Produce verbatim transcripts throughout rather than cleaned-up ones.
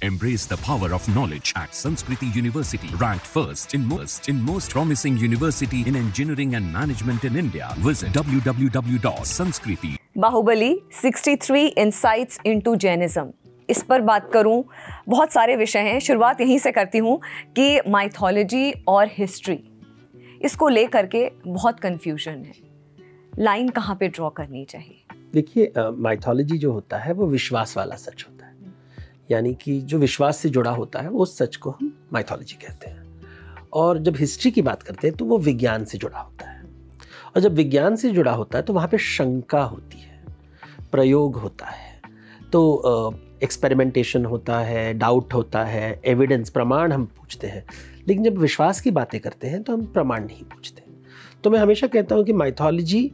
Embrace the power of knowledge at Sanskriti University, ranked first in most in most promising university in engineering and management in India. Visit w w w dot sanskriti. Baahubali तिरेसठ insights into Jainism, इस पर बात करूं, बहुत सारे विषय हैं। शुरुआत यहीं से करती हूं कि माइथोलॉजी और हिस्ट्री, इसको लेकर के बहुत कंफ्यूजन है। लाइन कहाँ पे ड्रॉ करनी चाहिए? देखिए, माइथोलॉजी जो होता है वो विश्वास वाला सच होता है, यानी कि जो विश्वास से जुड़ा होता है वो सच को हम माइथोलॉजी कहते हैं। और जब हिस्ट्री की बात करते हैं तो वो विज्ञान से जुड़ा होता है, और जब विज्ञान से जुड़ा होता है तो वहाँ पे शंका होती है, प्रयोग होता है, तो एक्सपेरिमेंटेशन होता है, डाउट होता है, एविडेंस, प्रमाण हम पूछते हैं। लेकिन जब विश्वास की बातें करते हैं तो हम प्रमाण नहीं पूछते। तो मैं हमेशा कहता हूँ कि माइथोलॉजी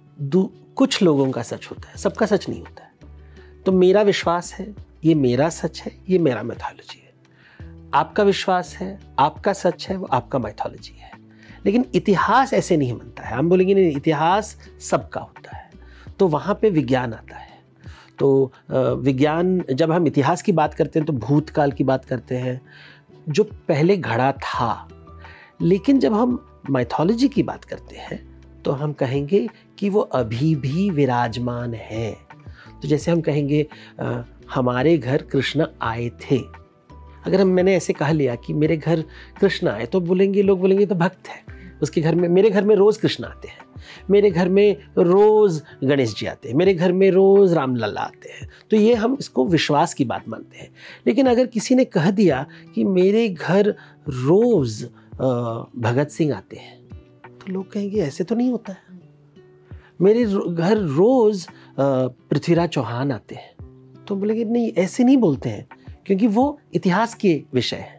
कुछ लोगों का सच होता है, सबका सच नहीं होता है। तो मेरा विश्वास है, ये मेरा सच है, ये मेरा माइथोलॉजी है। आपका विश्वास है, आपका सच है, वो आपका माइथोलॉजी है। लेकिन इतिहास ऐसे नहीं बनता है। हम बोलेंगे नहीं, इतिहास सबका होता है, तो वहाँ पे विज्ञान आता है। तो विज्ञान, जब हम इतिहास की बात करते हैं तो भूतकाल की बात करते हैं, जो पहले घड़ा था। लेकिन जब हम माइथोलॉजी की बात करते हैं तो हम कहेंगे कि वो अभी भी विराजमान है। तो जैसे हम कहेंगे आ, हमारे घर कृष्ण आए थे। अगर हम मैंने ऐसे कह लिया कि मेरे घर कृष्ण आए, तो बोलेंगे लोग, बोलेंगे तो भक्त है उसके घर में। मेरे घर में रोज़ कृष्ण आते हैं, मेरे घर में रोज़ गणेश जी आते हैं, मेरे घर में रोज़ रामलला आते हैं। तो ये हम इसको विश्वास की बात मानते हैं। लेकिन अगर किसी ने कह दिया कि मेरे घर रोज़ भगत सिंह आते हैं, तो लोग कहेंगे ऐसे तो नहीं होता है। मेरे घर रोज़ पृथ्वीराज चौहान आते हैं, तो बोलेंगे नहीं, ऐसे नहीं बोलते हैं, क्योंकि वो इतिहास के विषय हैं।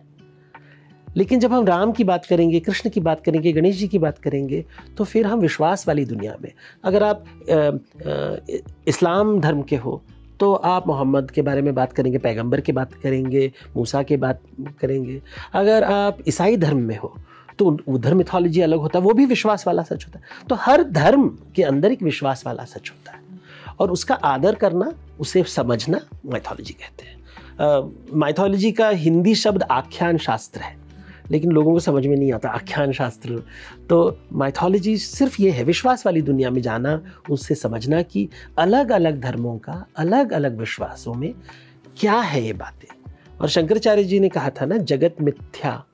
लेकिन जब हम राम की बात करेंगे, कृष्ण की बात करेंगे, गणेश जी की बात करेंगे, तो फिर हम विश्वास वाली दुनिया में। अगर आप आ, आ, इस्लाम धर्म के हो तो आप मोहम्मद के बारे में बात करेंगे, पैगंबर की बात करेंगे, मूसा की बात करेंगे। अगर आप ईसाई धर्म में हो तो उधर मिथोलॉजी अलग होता है, वो भी विश्वास वाला सच होता है। तो हर धर्म के अंदर एक विश्वास वाला सच होता है, और उसका आदर करना, उसे समझना माइथोलॉजी कहते हैं। माइथोलॉजी का हिंदी शब्द आख्यान शास्त्र है, लेकिन लोगों को समझ में नहीं आता आख्यान शास्त्र। तो माइथोलॉजी सिर्फ ये है, विश्वास वाली दुनिया में जाना, उससे समझना कि अलग अलग धर्मों का अलग अलग विश्वासों में क्या है ये बातें। और शंकराचार्य जी ने कहा था ना, जगत मिथ्या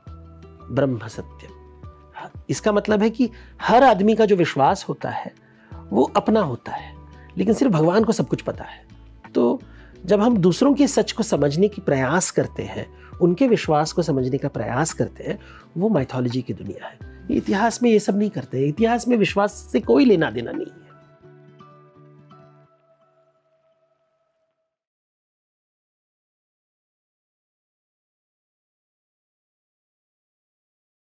ब्रह्म सत्यम। इसका मतलब है कि हर आदमी का जो विश्वास होता है वो अपना होता है, लेकिन सिर्फ भगवान को सब कुछ पता है। तो जब हम दूसरों के सच को समझने की प्रयास करते हैं, उनके विश्वास को समझने का प्रयास करते हैं, वो माइथोलॉजी की दुनिया है। इतिहास में ये सब नहीं करते। इतिहास में विश्वास से कोई लेना देना नहीं है।